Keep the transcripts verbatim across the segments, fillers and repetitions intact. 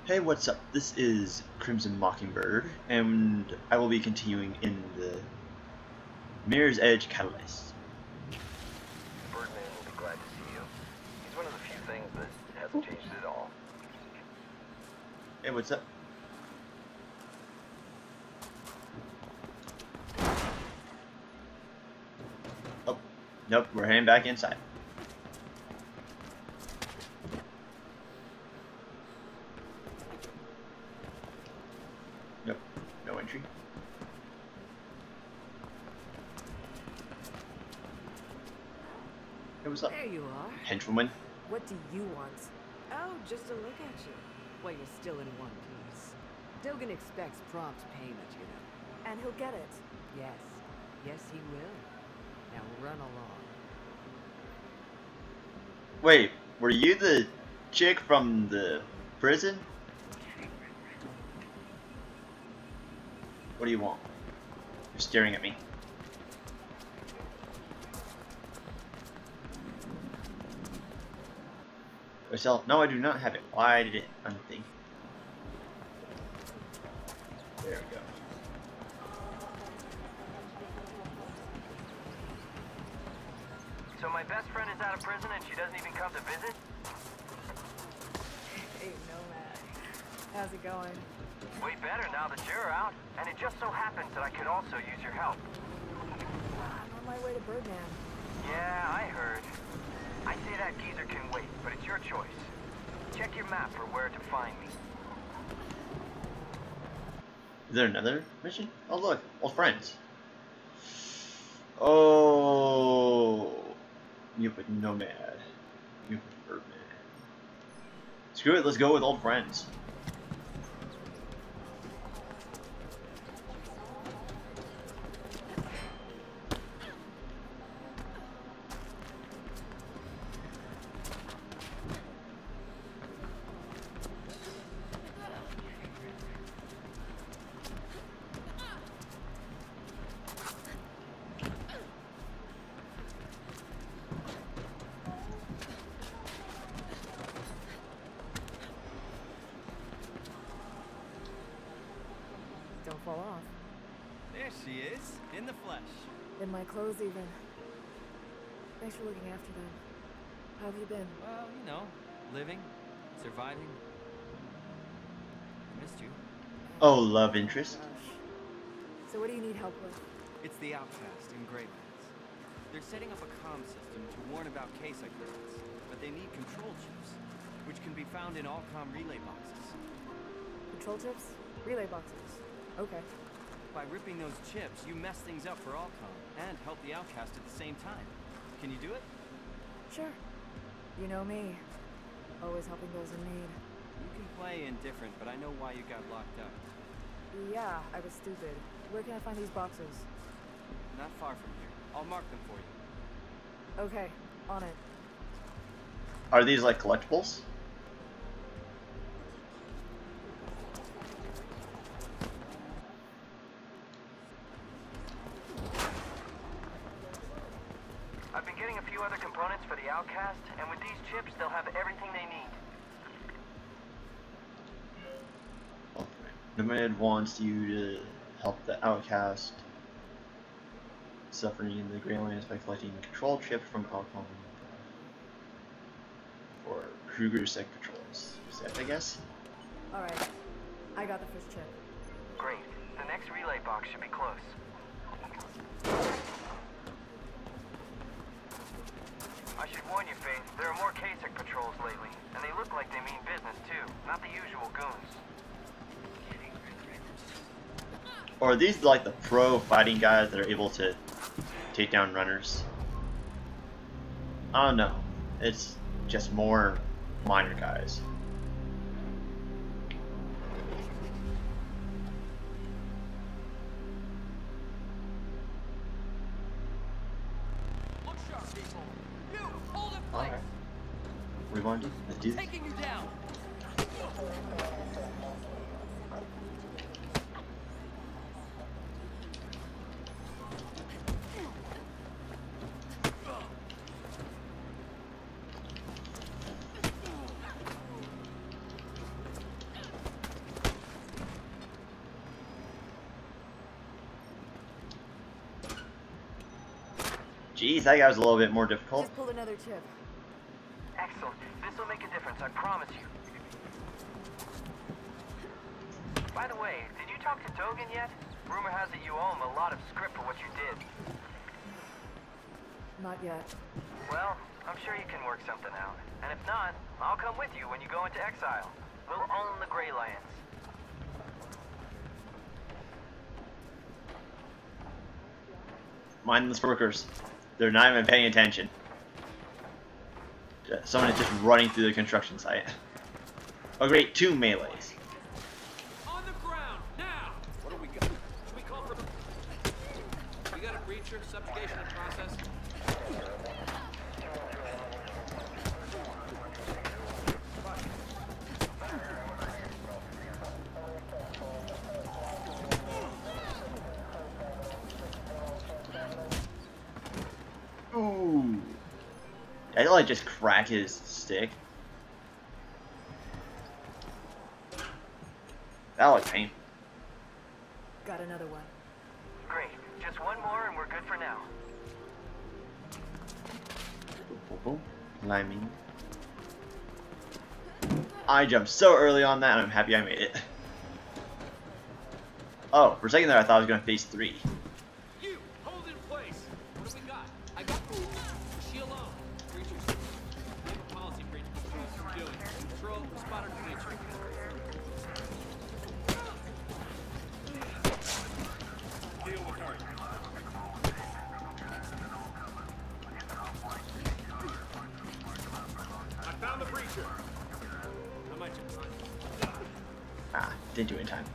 Hey, what's up? This is Crimson Mockingbird, and I will be continuing in the Mirror's Edge Catalyst. Birdman will be glad to see you. He's one of the few things that hasn't changed at all. Hey, what's up? Oh, nope, we're heading back inside. Nope, no entry. Hey, what's up? There you are. Henchwoman. What do you want? Oh, just to look at you. Well, you're still in one piece. Dogan expects prompt payment, you know. And he'll get it. Yes. Yes, he will. Now run along. Wait, were you the chick from the prison? What do you want? You're staring at me. Myself? No, I do not have it. Why did it unthink? There we go. So my best friend is out of prison and she doesn't even come to visit? Hey, Nomad. How's it going? Way better now that you're out. And it just so happens that I could also use your help. I'm on my way to Birdman. Yeah, I heard. I say that geezer can wait, but it's your choice. Check your map for where to find me. Is there another mission? Oh look, old friends. Oh, you put Nomad. You put Birdman. Screw it, let's go with old friends. Don't fall off. There she is, in the flesh. In my clothes, even. Thanks for looking after them. How have you been? Well, you know, living, surviving. I missed you. Oh, love interest. Gosh. So what do you need help with? It's the Outcast in Greylands. They're setting up a comm system to warn about Kasich threats, but they need control chips, which can be found in all comm relay boxes. Control chips? Relay boxes. Okay. By ripping those chips, you mess things up for Allcom and help the Outcast at the same time. Can you do it? Sure. You know me. Always helping those in need. You can play indifferent, but I know why you got locked up. Yeah, I was stupid. Where can I find these boxes? Not far from here. I'll mark them for you. Okay, on it. Are these like collectibles? I've been getting a few other components for the Outcast, and with these chips, they'll have everything they need. Nomad wants you to help the Outcast suffering in the Greylands by collecting control chips from Alcom for Kruger Sec patrols. Is that, I guess? Alright. I got the first chip. Great. The next relay box should be close. I should warn you, Faith, there are more Kasich patrols lately, and they look like they mean business too, not the usual goons. Or are these like the pro fighting guys that are able to take down runners? I don't know. It's just more minor guys. Look sharp, people. You, hold it, Alright. What do you want to do? Let's do this. taking you down. Geez, that guy was a little bit more difficult. Just pulled another chip. Excellent. This will make a difference, I promise you. By the way, did you talk to Dogen yet? Rumor has it you owe him a lot of script for what you did. Not yet. Well, I'm sure you can work something out. And if not, I'll come with you when you go into exile. We'll own the Grey Lands. Mindless workers. They're not even paying attention. Someone is just running through the construction site. Oh great, two melees. On the ground, now! What do we got? Should we call for... We got a breacher, subjugation in process. Ooh. I did like just crack his stick. That looked painful. Got another one. Great. Just one more and we're good for now. Climbing. I jumped so early on that and I'm happy I made it. Oh, for a second there I thought I was going to phase three. You, hold in place. What do we got? I got... She alone. Breachers. We have a policy breach. What are you doing? Control, spotter, breacher. Deal with her. I found the breacher. How much? Ah, didn't do it in time.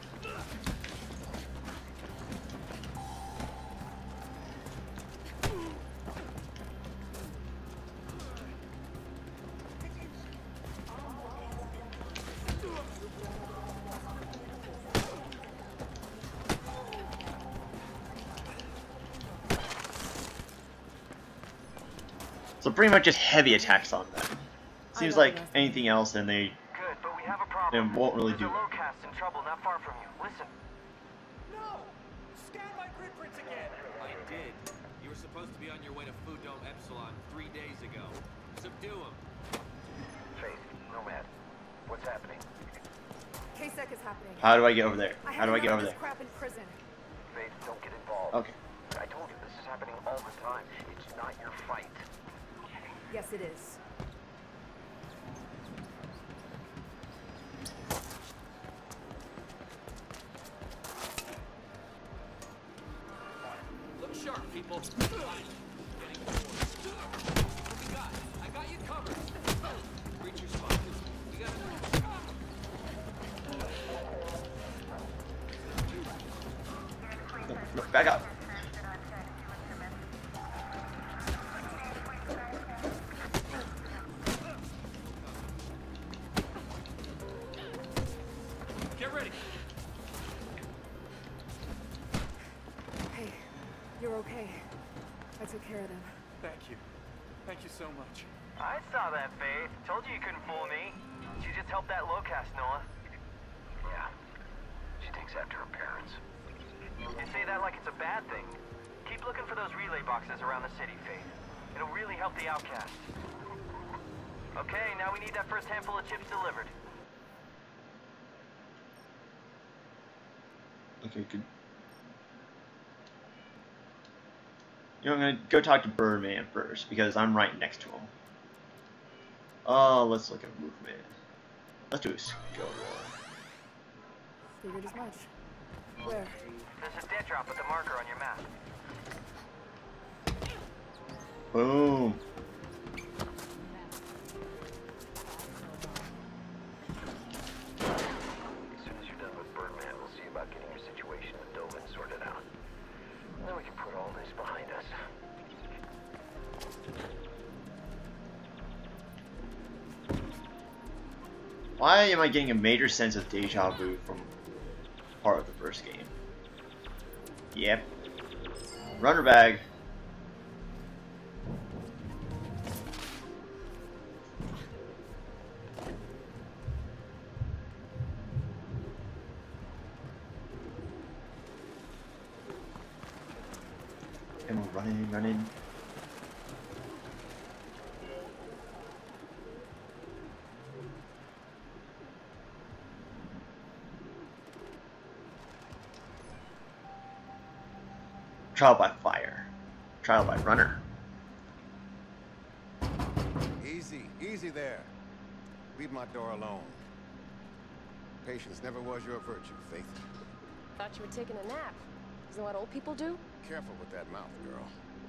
So pretty much just heavy attacks on them. Seems like anything else and they Good, but we have a they problem. won't really do There's a it. low cast in trouble not far from you. Listen. No! Scan my grid prints again! I did. You were supposed to be on your way to Food Dome Epsilon three days ago. Subdue him. Faith, Nomad. What's happening? K-Sec is happening. How do I get over there? I How do I get over this there? crap in prison. Faith, don't get involved. Okay. I told you this is happening all the time. It's not your fight. Yes, it is. Look sharp, people. Getting forward. What we got? I got you covered. Reach your spot. We got No, back up. Get ready. Hey, you're okay. I took care of them. Thank you. Thank you so much. I saw that, Faith. Told you you couldn't fool me. She just helped that low cast, Noah. Yeah. She takes after her parents. You say that like it's a bad thing. Keep looking for those relay boxes around the city, Faith. It'll really help the outcasts. Okay, now we need that first handful of chips delivered. Okay, good. You know, I'm gonna go talk to Birdman first because I'm right next to him. Oh, let's look at movement. Let's do a skill roll. Figured as much. Where? There's a dead drop with the marker on your map. Boom. As soon as you're done with Birdman, we'll see about getting your situation with Dogen sorted out. And then we can put all this behind us. Why am I getting a major sense of deja vu from part of the first game? Yep. Runner bag. And we're running, running. Trial by fire. Trial by runner. Easy, easy there. Leave my door alone. Patience never was your virtue, Faith. Thought you were taking a nap. Isn't that what old people do? Careful with that mouth, girl.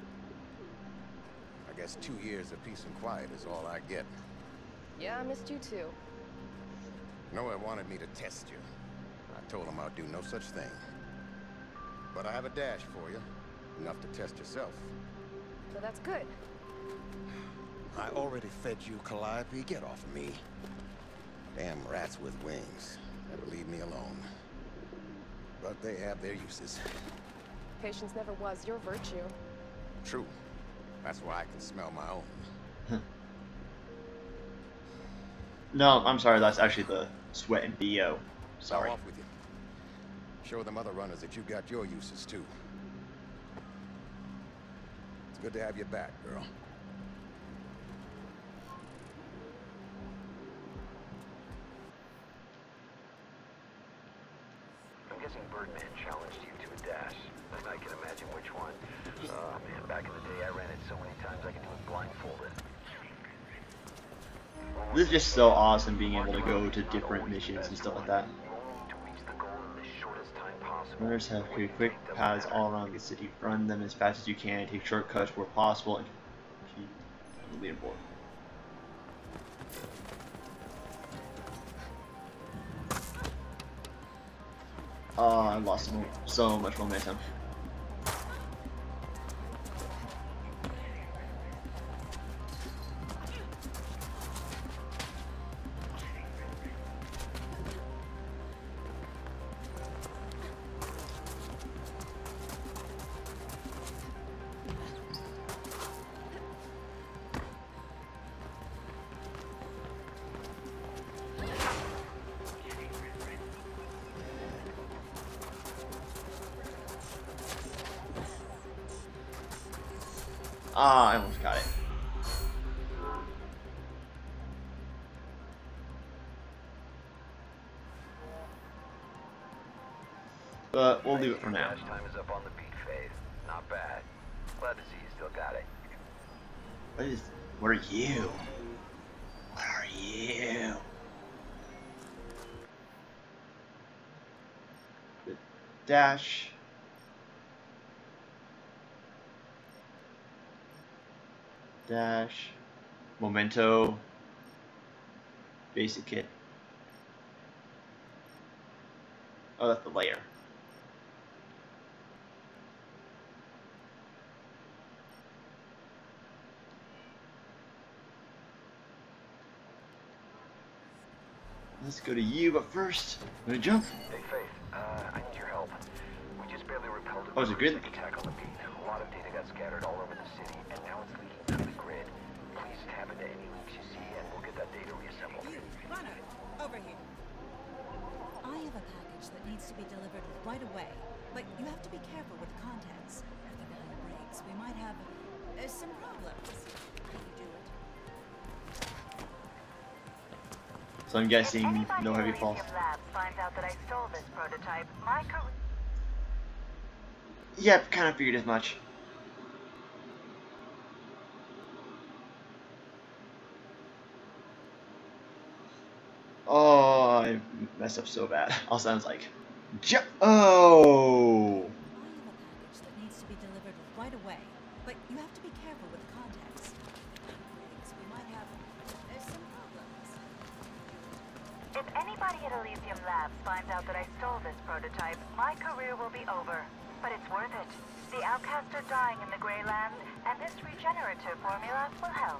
I guess two years of peace and quiet is all I get. Yeah, I missed you too. Noah wanted me to test you. I told him I'd do no such thing. But I have a dash for you. Enough to test yourself. So that's good. I already fed you, Calliope. Get off of me. Damn rats with wings. Never leave me alone. But they have their uses. Patience never was your virtue. True. That's why I can smell my own. No, I'm sorry, that's actually the sweat and B O. Sorry. Now off with you. Show them other runners that you got your uses too. It's good to have you back, girl. I'm guessing Birdman challenged you to a dash, and I can imagine which one. Oh man, back in the day I ran it so many times I could do it blindfolded. This is just so awesome being able to go to different missions and stuff like that. To reach the goal in the shortest time possible. Runners have created quick paths all around the city. Run them as fast as you can, take shortcuts where possible, and keep the leaderboard. Oh, I lost so, so much momentum. Ah, I almost got it. But we'll leave it for now. Dash time is up on the beat, Faith. Not bad. Glad to see you still got it. What is? What are you? What are you? The dash. Dash. Memento. Basic kit. Oh, that's the layer. Let's go to you, but first, I'm gonna jump. Hey, Faith, uh, I need your help. We just barely repelled a Oh, is it good? attack on the beat. A lot of data got scattered all over the city, and now it's leaking through the grid. Please tap into any leaks you see, and we'll get that data reassembled. You, runner, over here. I have a package that needs to be delivered right away, but you have to be careful with the contents. If the value breaks, we might have uh, some problems. How you do it? So I'm guessing no heavy If falls. Elysium Labs finds out that I stole this prototype, my career... Yep, kind of figured as much. Oh, I messed up so bad. All sounds like, ju oh. I have a package that needs to be delivered right away, but you have to be careful with the contents. If it breaks, we might have uh, some problems. If anybody at Elysium Labs finds out that I stole this prototype, my career will be over. But it's worth it. The outcasts are dying in the Grey Lands, and this regenerative formula will help.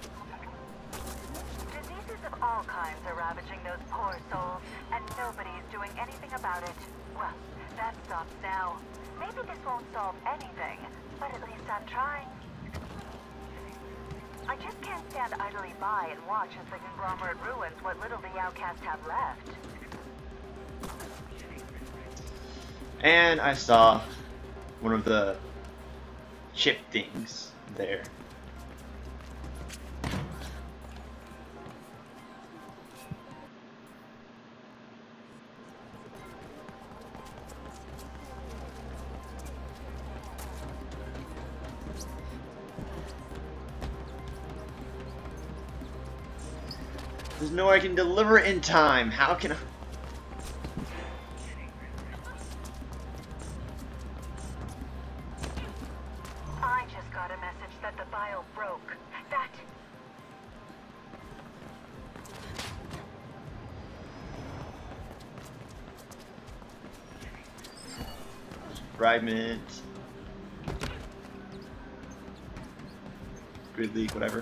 Diseases of all kinds are ravaging those poor souls, and nobody's doing anything about it. Well, that stops now. Maybe this won't solve anything, but at least I'm trying. I just can't stand idly by and watch as the conglomerate ruins what little the outcasts have left. And I saw one of the chip things there. There's no way I can deliver it in time. How can I? I just got a message that the vial broke. That... Fragment. Grid leak, whatever.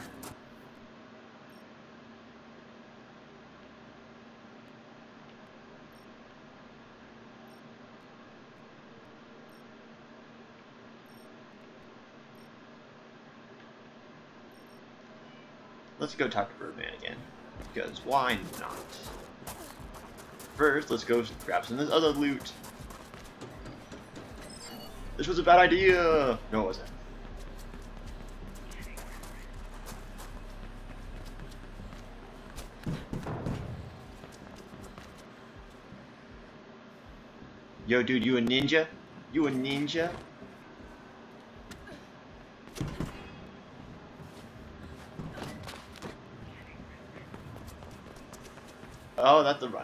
Let's go talk to Birdman again, because why not? First, let's go grab some of this other loot. This was a bad idea! No, it wasn't. Yo, dude, you a ninja? You a ninja? Oh, that's the run.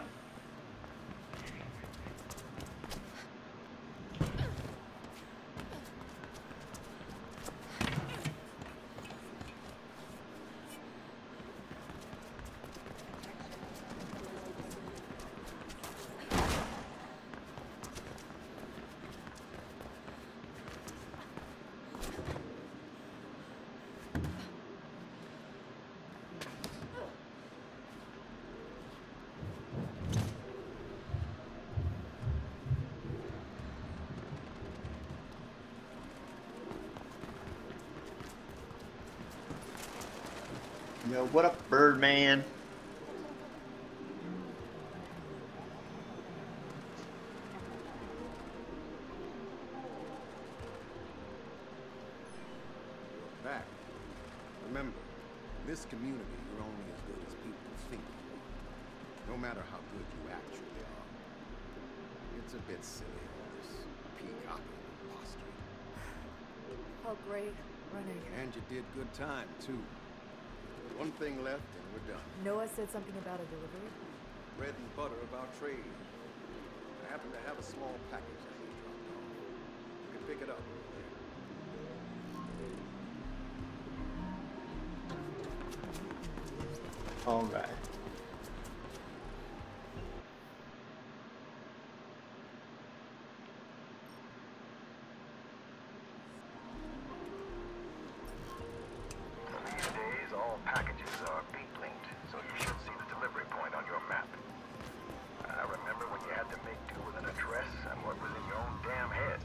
Yo, what up, Birdman? Back. Remember, in this community, you're only as good as people think you are. No matter how good you actually are. It's a bit silly, all this peacock imposter. Oh, great. Running. And you did good time, too. One thing left and we're done. Noah said something about a delivery? Bread and butter of our trade. I happen to have a small package I need dropped off. You can pick it up over there. All right. These days, all packages are beat linked, so you should see the delivery point on your map. I remember when you had to make do with an address and what was in your own damn head.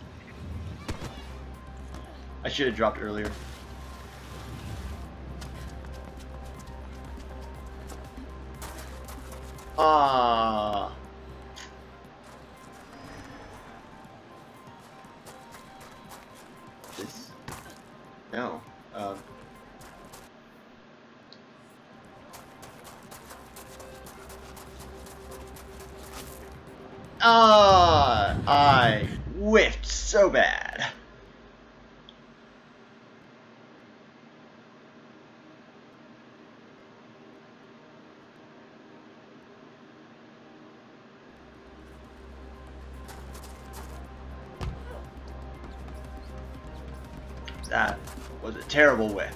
I should have dropped earlier. Ah. This. No. Um. Ah, I whiffed so bad. That was a terrible whiff.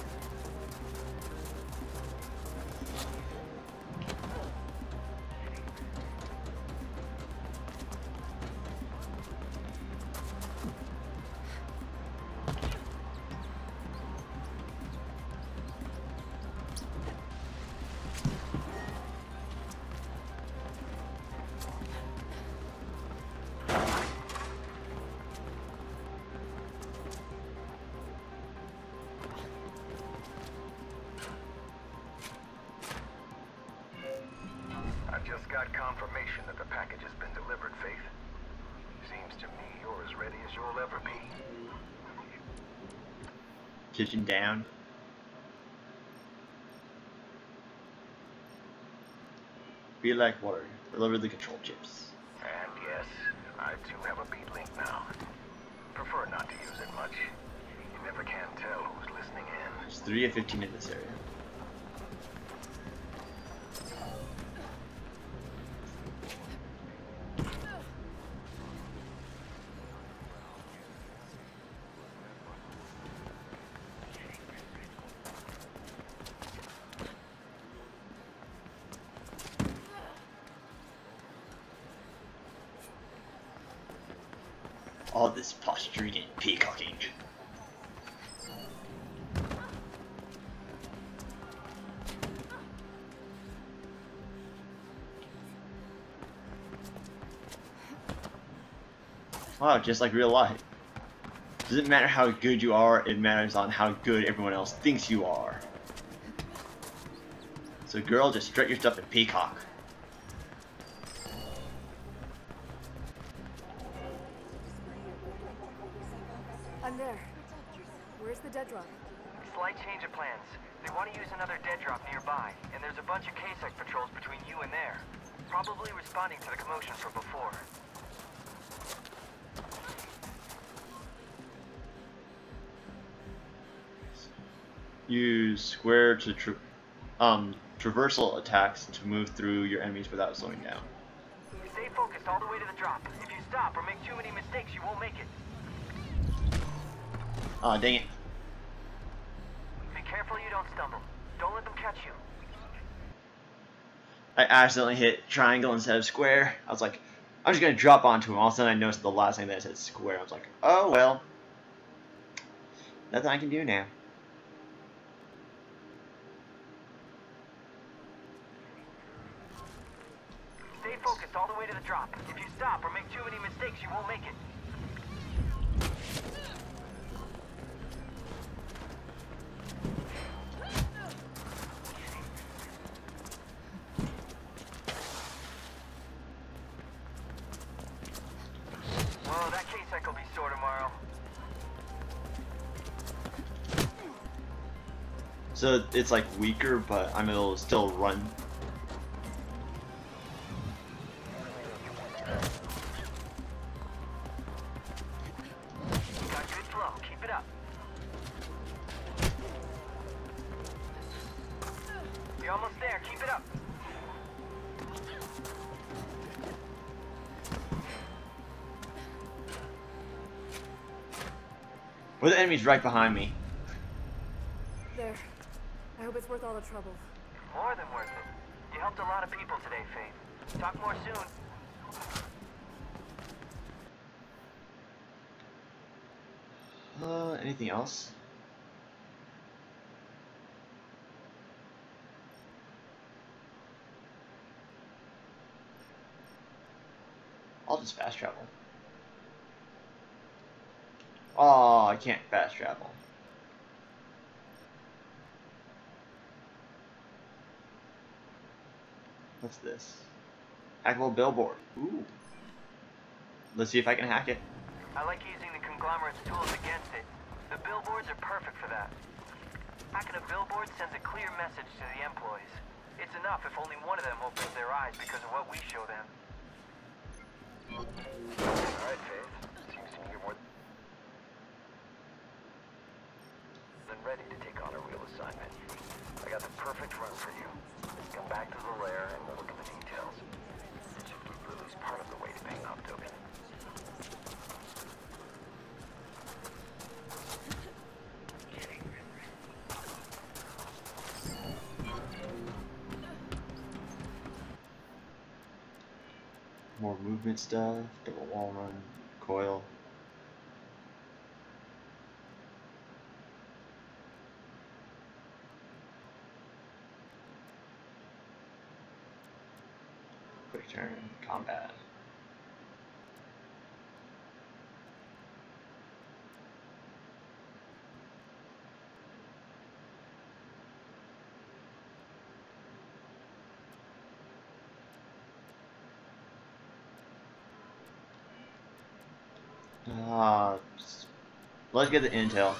I just got confirmation that the package has been delivered, Faith. Seems to me you're as ready as you'll ever be. Kitchen down. Be like water. Deliver the control chips. And yes, I too have a beat link now. Prefer not to use it much. You never can tell who's listening in. There's three of fifteen in this area. All this posturing and peacocking. Wow, just like real life. Doesn't matter how good you are, it matters on how good everyone else thinks you are. So girl, just strut your stuff and peacock. I'm there. Where's the dead drop? Slight change of plans. They want to use another dead drop nearby, and there's a bunch of K-Sec patrols between you and there. Probably responding to the commotion from before. Use square to tra um, traversal attacks to move through your enemies without slowing down. Stay focused all the way to the drop. If you stop or make too many mistakes, you won't make it. Aw, dang it. Be careful you don't stumble. Don't let them catch you. I accidentally hit triangle instead of square. I was like, I'm just gonna drop onto him. All of a sudden I noticed the last thing that said square. I was like, oh well. Nothing I can do now. Stay focused all the way to the drop. If you stop or make too many mistakes, you won't make it. Well, that K-Sec will be sore tomorrow. So it's like weaker, but I'm able to still run. Got good flow. Keep it up. You're almost there. Keep it up. Well, the enemy's right behind me. There. I hope it's worth all the trouble. More than worth it. You helped a lot of people today, Faith. Talk more soon. Uh, anything else? I'll just fast travel. Oh, I can't fast travel. What's this? Hackable billboard. Ooh. Let's see if I can hack it. I like using the conglomerate's tools against it. The billboards are perfect for that. Hacking a billboard sends a clear message to the employees. It's enough if only one of them opens their eyes because of what we show them. Alright, Faith. Seems to me you're more than ready to take on a real assignment. I got the perfect run for you. Come back to the lair and we'll look at the details. Should keep you at least part of the way to paying off Dogan. More movement stuff, double wall run, coil. Quick turn, combat. Uh, let's get the intel.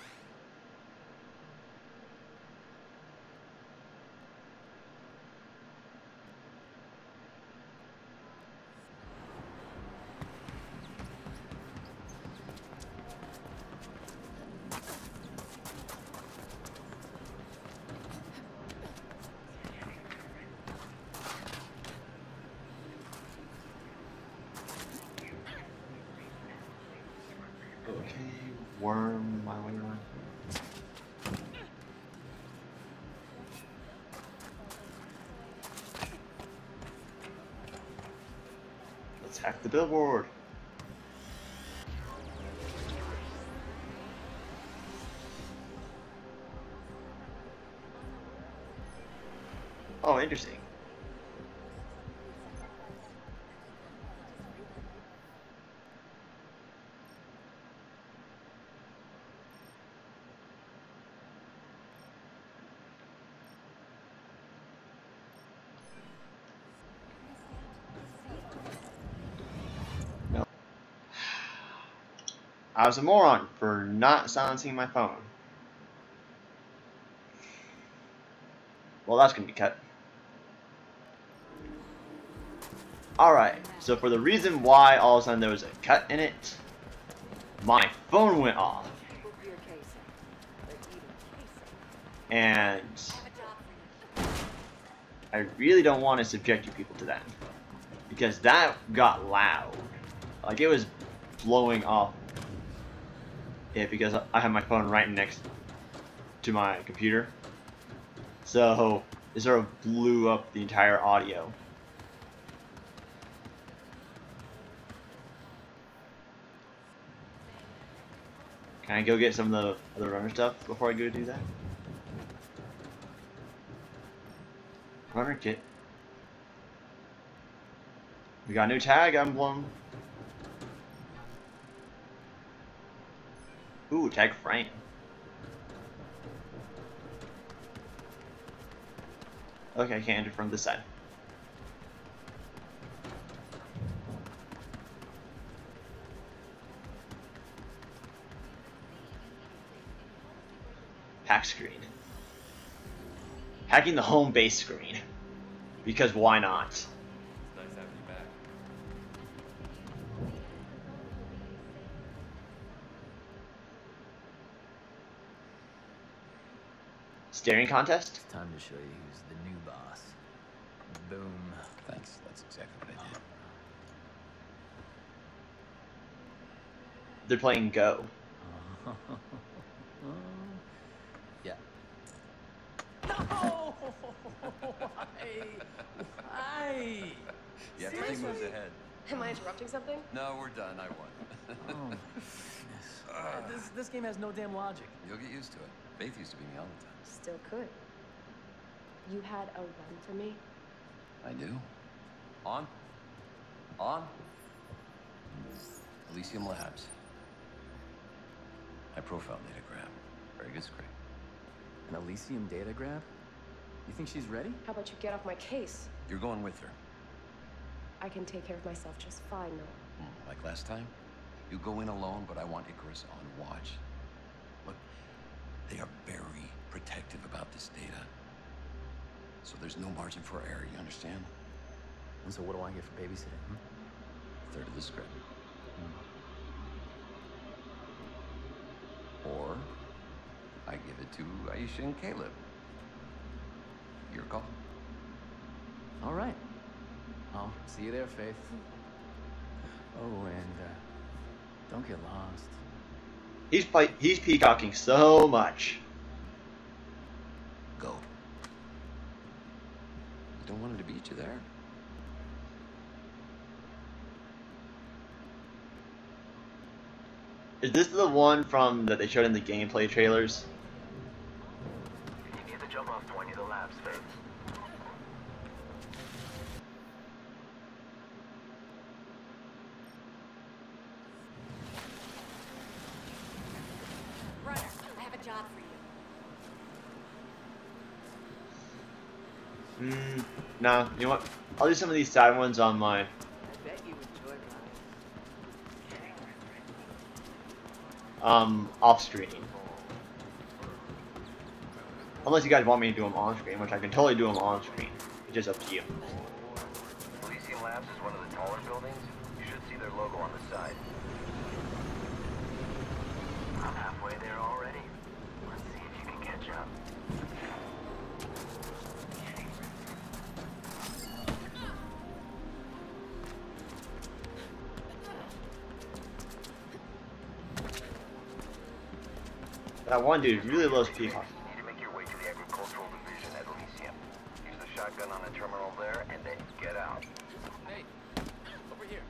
Okay, worm my way around. Let's hack the billboard. interesting. No. I was a moron for not silencing my phone. Well, that's gonna be cut. Alright, so for the reason why all of a sudden there was a cut in it, my phone went off. And I really don't want to subject you people to that. Because that got loud. Like, it was blowing off it because I have my phone right next to my computer. So it sort of blew up the entire audio. Can I go get some of the other runner stuff before I go do that? Runner kit. We got a new tag emblem. Ooh, tag frame. Okay, I can't enter from this side. Hack screen. Hacking the home base screen. Because why not? It's nice having you back. Staring contest? It's time to show you who's the new boss. Boom. Thanks, that's exactly what I did. They're playing Go. Yeah. No! Why? Why? Yeah, everything moves ahead. Am I interrupting something? No, we're done. I won. Oh, goodness. Uh, this, this game has no damn logic. You'll get used to it. Faith used to beat me all the time. Still could. You had a run for me? I do. On. On. Elysium Labs. High profile data grab. Very good script. An Elysium data grab? You think she's ready? How about you get off my case? You're going with her. I can take care of myself just fine, Noah. Hmm, like last time? You go in alone, but I want Icarus on watch. Look, they are very protective about this data. So there's no margin for error, you understand? And so what do I get for babysitting? Hmm? Third of the script. Hmm. Or I give it to Aisha and Caleb. Your call. All right. I'll see you there, Faith. Oh, and uh, don't get lost. He's play he's peacocking so much. Go. You don't want him to beat you there? Is this the one from that they showed in the gameplay trailers? You need to jump off to one of the labs, Faith. Ryder, I have a job for you. Hmm. Nah. You know what? I'll do some of these side ones on my. I bet you enjoy mine. Um, off screen. Unless you guys want me to do them on screen, which I can totally do them on screen. It's just up to you. Elysium Labs is one of the taller buildings. You should see their logo on the side. I'm halfway there already. Let's see if you can catch up. That one dude really loves peacock. You need to make your way to the agricultural division at Elysium. Use the shotgun on the terminal there, and then get out. Hey, over here.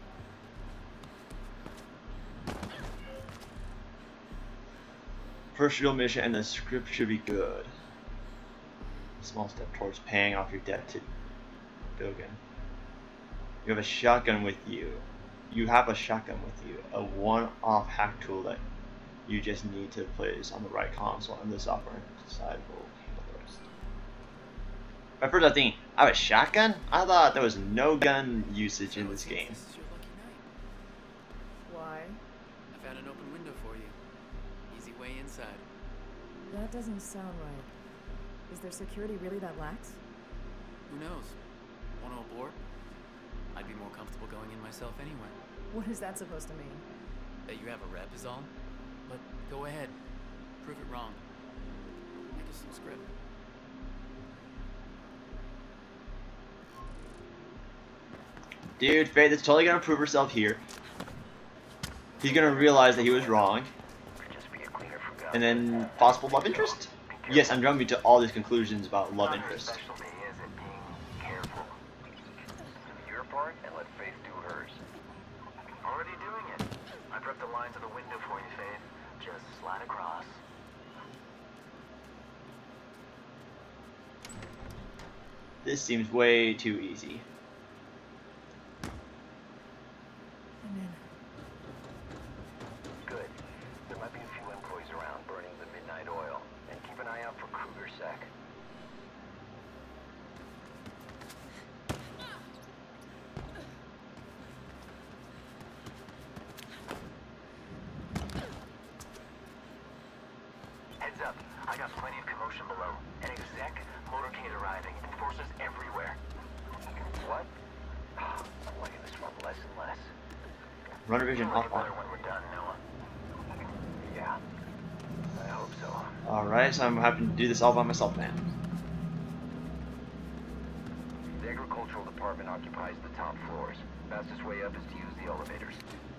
First real mission and the script should be good. small step towards paying off your debt to Dogen. You have a shotgun with you. You have a shotgun with you. A one-off hack tool that you just need to place on the right console, and the software side will handle the rest. At first I was thinking, I have a shotgun? I thought there was no gun usage in this game. This is your lucky night. Why? I found an open window for you. Easy way inside. That doesn't sound right. Is their security really that lax? Who knows? Want to aboard? I'd be more comfortable going in myself anyway. What is that supposed to mean? That you have a rep is all. But go ahead. Prove it wrong. Make us some script. Dude, Faith is totally gonna prove herself here. He's gonna realize that he was wrong. And then possible love interest? Yes, I'm jumping to all these conclusions about love interest. Your part, and let Faith do hers. Already doing it. I prepped the lines of the window for you, Faith. Just slide across. This seems way too easy. I'm in. Good. There might be a few employees around burning the midnight oil. And keep an eye out for Kruger's sec. Heads up. I got plenty of commotion below. An exec, motorcade arriving, enforcers everywhere. What? I'm liking this one less and less. Runner vision You'll off get on. better when we're done, Noah. Yeah. I hope so. Alright, so I'm having to do this all by myself, man. The agricultural department occupies the top floors. Fastest way up is to use the elevators.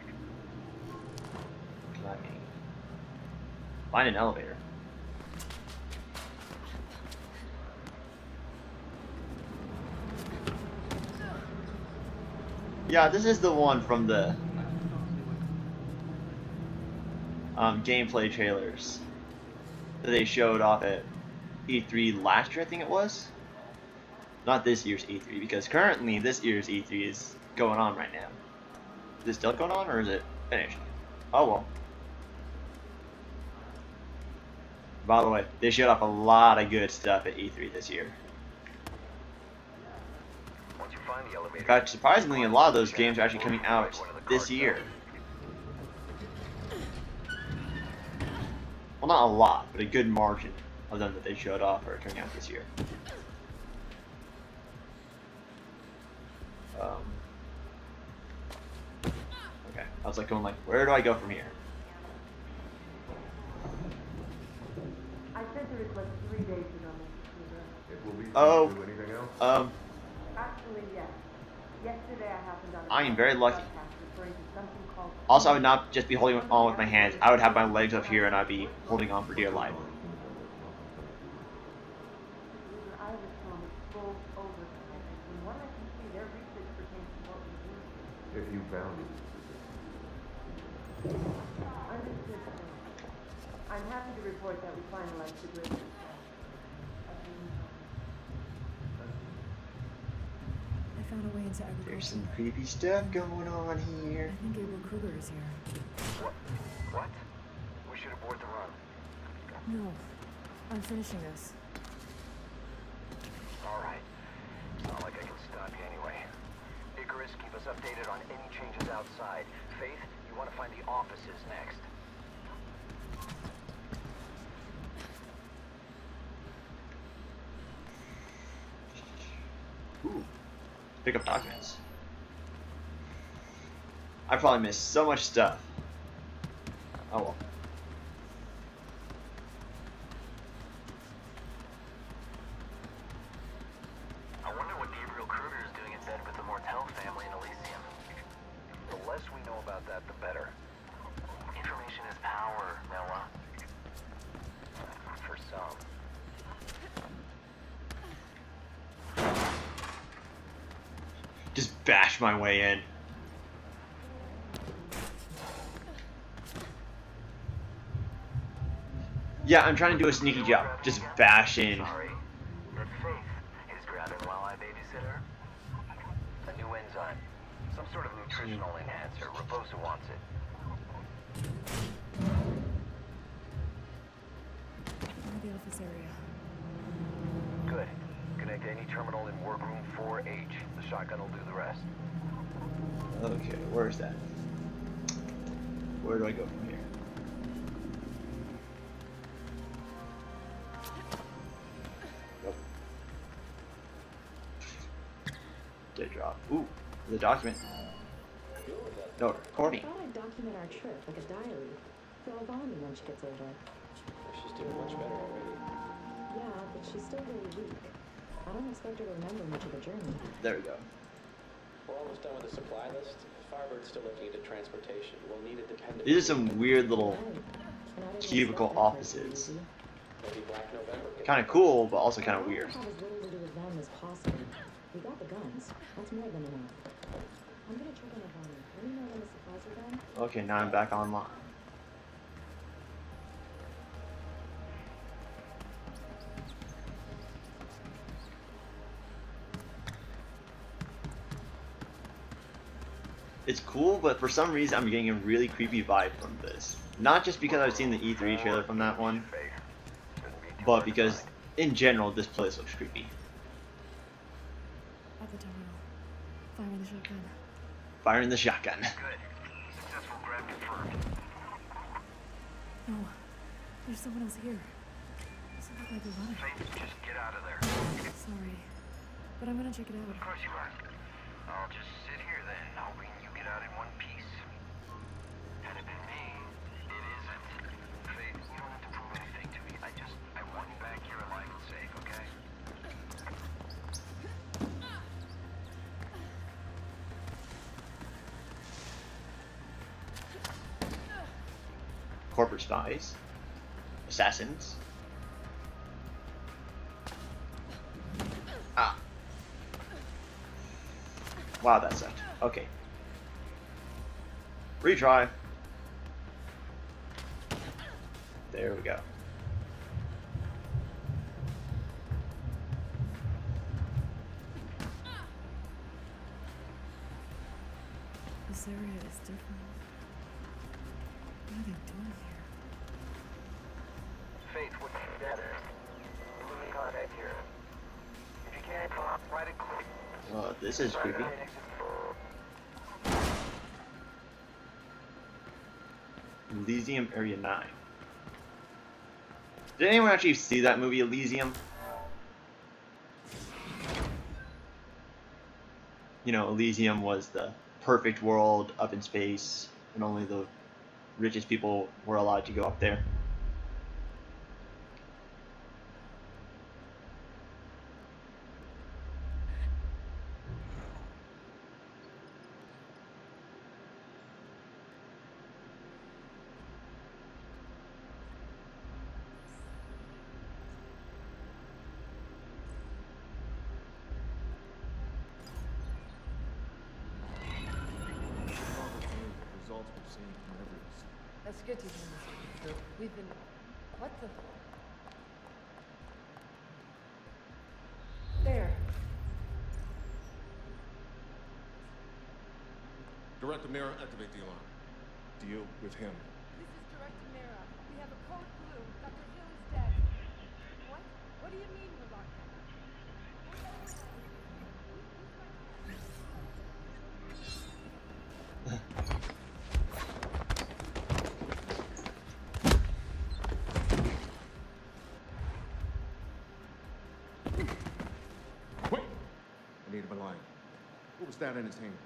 Climbing. Find an elevator. Yeah, this is the one from the um, gameplay trailers that they showed off at E three last year, I think it was. Not this year's E three, because currently this year's E three is going on right now. Is it still going on, or is it finished? Oh well. By the way, they showed off a lot of good stuff at E three this year. Once you find the elevator, In fact, surprisingly, a lot of those games are actually coming out this year. Well, not a lot, but a good margin of them that they showed off are coming out this year. Um, okay, I was like going like, where do I go from here? I sent a request three days ago, Mister It will be. Oh, Do anything else? um, Actually, yes. Yesterday I happened on a I am very lucky. broadcast referring to something called Also, I would not just be holding on with my hands. I would have my legs up here and I'd be holding on for dear life. User Iris film is full oversight. From what I can see, their research pertains to what we do. If you found it. Understood, sir. I'm happy to report that we finalized the great success. I found a way into There's agriculture. some creepy stuff going on here. I think Gabriel Kruger is here. What? What? We should abort the run. No, I'm finishing this. Alright. Not like I can stop you anyway. Icarus, keep us updated on any changes outside. Faith, you want to find the offices next. Ooh. Pick up documents. I probably missed so much stuff. Oh well. I wonder what Gabriel Kruger is doing in bed with the Mortel family in Elysium. The less we know about that, the better. Information is power, Noah. For some. Just bash my way in. Yeah, I'm trying to do a sneaky job. Just bash in. Sorry. But Faith, time. Some sort of nutritional enhancer. Raposa wants it. I'll get off this area. Good. Connect any terminal in workroom four H. The shotgun will do the rest. Okay, where is that? Where do I go from here? Nope. Dead drop. Ooh, the document. No, recording. I thought I'd document our trip like a diary. For Avani when she gets older. She's doing much better already. Yeah, but she's still very weak. I don't expect her to remember much of the journey. There we go. We're almost done with the supply list. Firebird's still looking into transportation. We'll need a dependent. These are some weird little cubicle offices. Maybe Black November. Kind of cool, but also kind of weird. Have as little to do with them as possible. We got the guns. That's more than enough. I'm gonna check on Avani. Let me know when the supplies are done. Okay, now I'm back online. It's cool, but for some reason I'm getting a really creepy vibe from this. Not just because I've seen the E three trailer from that one, but because in general this place looks creepy. At the terminal. Firing the shotgun. Firing the shotgun. Good. Successful grab confirmed. No. There's someone else here. Doesn't look like they're running. Faith, just get out of there. Sorry. But I'm gonna check it out. Of course you are. I'll just sit here then, hoping you get out in one piece. Had it been me, it isn't. Faith, you don't have to prove anything to me. I just, I want you back here alive and safe, okay? Corporate spies. Assassins. Ah. Wow, that sucked. Okay. Retry. There we go. This area is different. What are they doing here? Faith, what's better? Losing contact here. If you can't, come up, right and click. Oh, this is creepy. Elysium Area nine. Did anyone actually see that movie Elysium? You know, Elysium was the perfect world up in space, and only the richest people were allowed to go up there. That's good to hear, Mister We've been... What the... There. Director Mira, activate the alarm. Deal with him. This is Director Mira. We have a code blue. Doctor Hill is dead. What? What do you mean we're locked down? Wait! I need him alive. What was that in his hand?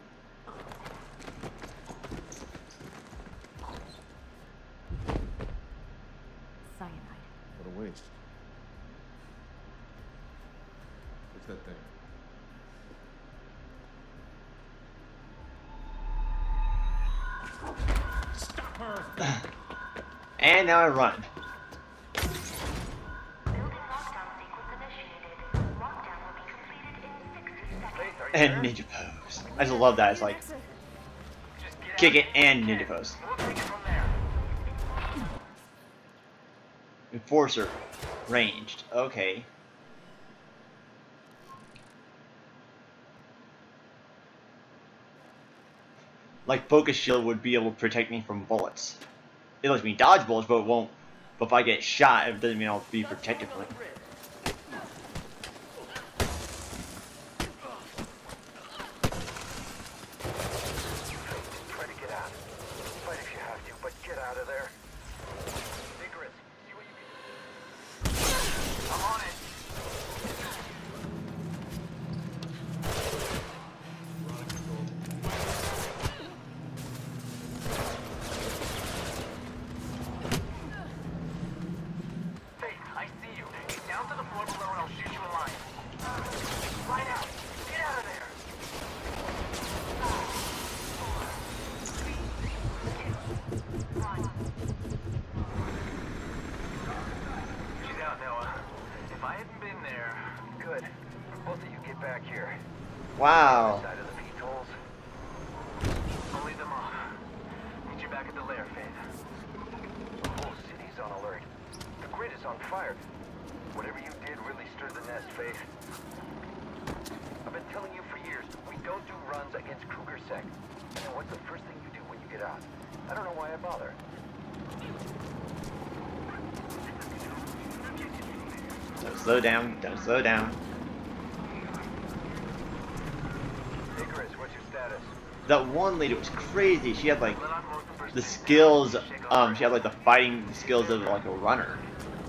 Cyanide. What a waste. What's that thing? Stop her! And now I run. And ninja pose. I just love that. It's like kick it and ninja pose. Enforcer ranged. Okay. like focus shield would be able to protect me from bullets. It lets me dodge bullets, but it won't. But if I get shot, it doesn't mean I'll be protected from it. Try to get out. Fight if you have to, but get out of there. Vigorous. See what you can. I'm on it. Wow. I'll lead them off. Meet you back at the lair, Faith. The whole city's on alert. The grid is on fire. Whatever you did really stirred the nest, Faith. I've been telling you for years, we don't do runs against Kruger Sec. And what's the first thing you do when you get out? I don't know why I bother. Don't slow down. Don't slow down. That one lady was crazy. She had like the skills. Um, she had like the fighting skills of like a runner.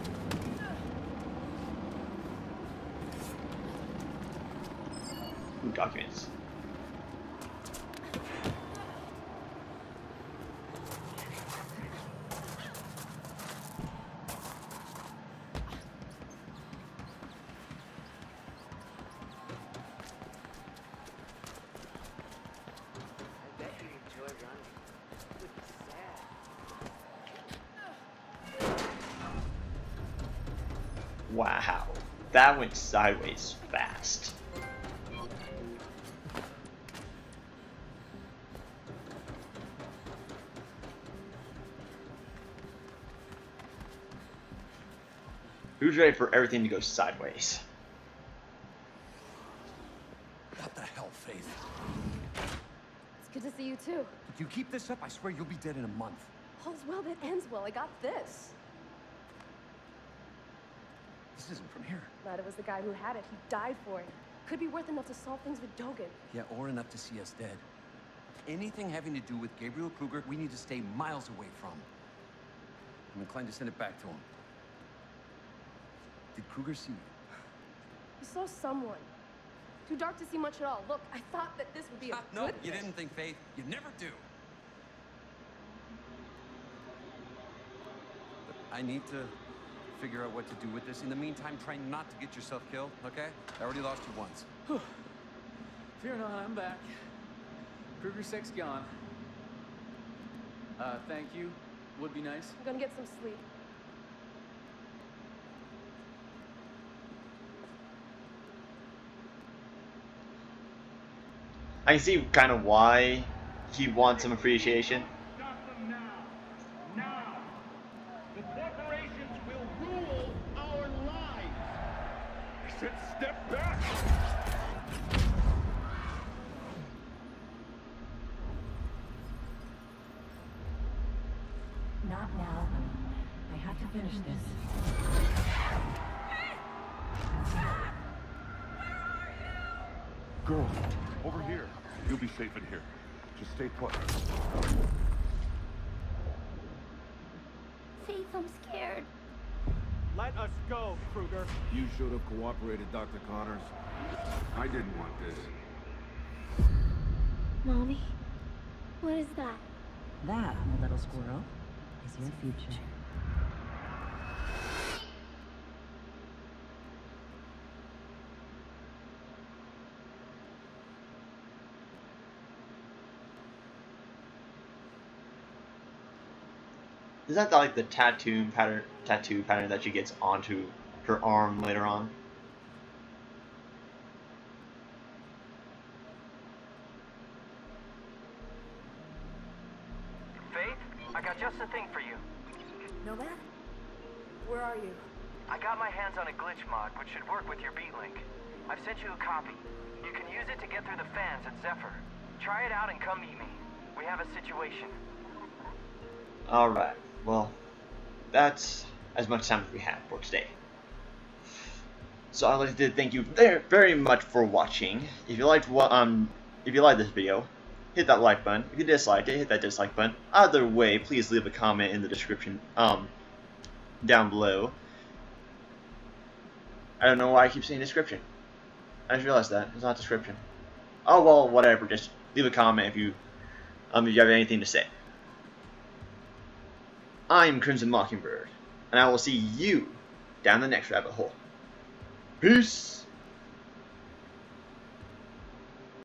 Ooh, documents. Wow, that went sideways fast. Who's ready for everything to go sideways? What the hell, Faith? It's good to see you too. If you keep this up, I swear you'll be dead in a month. All's well that ends well. I got this. This isn't from here. Glad it was the guy who had it. He died for it. Could be worth enough to solve things with Dogen. Yeah, or enough to see us dead. Anything having to do with Gabriel Kruger, we need to stay miles away from. I'm inclined to send it back to him. Did Kruger see you? You saw someone. Too dark to see much at all. Look, I thought that this would be a No, good you thing. didn't think, Faith. You never do. But I need to figure out what to do with this. In the meantime, try not to get yourself killed, okay? I already lost you once. Fear not, I'm back. Kruger Sec's gone. Uh, thank you. Would be nice. I'm gonna get some sleep. I can see kind of why he wants some appreciation. Stop them now. Now. The corporations will rule our lives. I said step back. Not now, honey. I have to finish this. Girl, over here. You'll be safe in here. Just stay put. Faith, I'm scared. Let us go, Kruger. You should have cooperated, Doctor Connors. I didn't want this. Mommy, what is that? That, my little squirrel, is your future. Is that the, like the tattoo pattern, tattoo pattern that she gets onto her arm later on? Faith, I got just the thing for you. Nomad? Where are you? I got my hands on a glitch mod, which should work with your beat link. I've sent you a copy. You can use it to get through the fans at Zephyr. Try it out and come meet me. We have a situation. Alright, well, that's as much time as we have for today. So I'd like to thank you very, very much for watching. If you liked what um, if you liked this video, hit that like button. If you disliked it, hit that dislike button. Either way, please leave a comment in the description um down below. I don't know why I keep saying description. I just realized that it's not description. Oh well, whatever. Just leave a comment if you um if you have anything to say. I'm Crimson Mockingbird, and I will see you down the next rabbit hole. Peace.